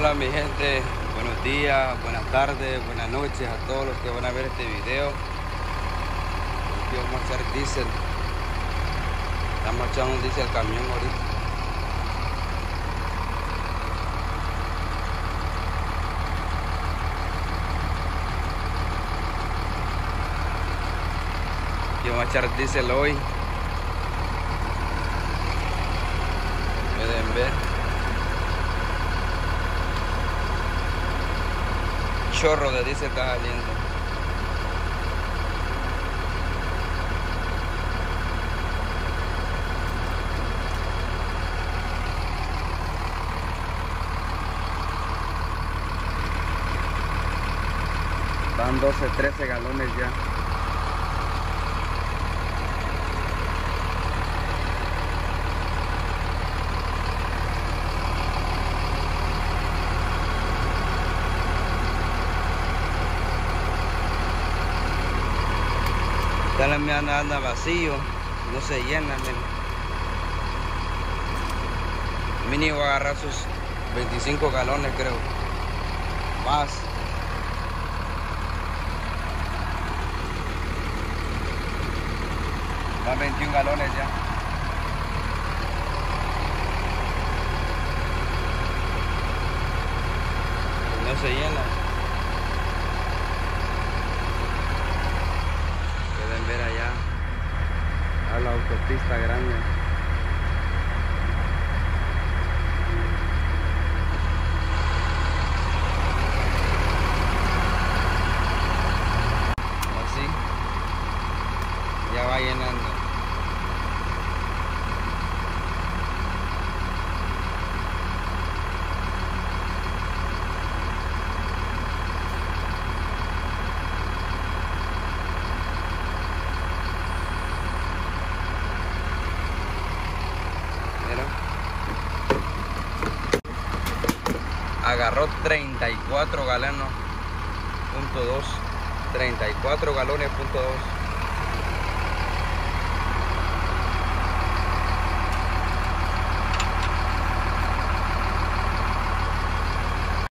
Hola mi gente, buenos días, buenas tardes, buenas noches a todos los que van a ver este video. Aquí vamos a echar diésel. Estamos echando un diésel al camión ahorita. Aquí vamos a echar diésel hoy. Pueden ver. Chorro de diésel está saliendo. Van 12, 13 galones ya. Ya la mía anda vacío, no se llena. Mínimo va a agarrar sus 25 galones creo, más. Van 21 galones ya. No se llena. Pueden ver allá a la autopista grande. Así ya va llenando. Agarró 34 galones, .2, 34 galones, .2.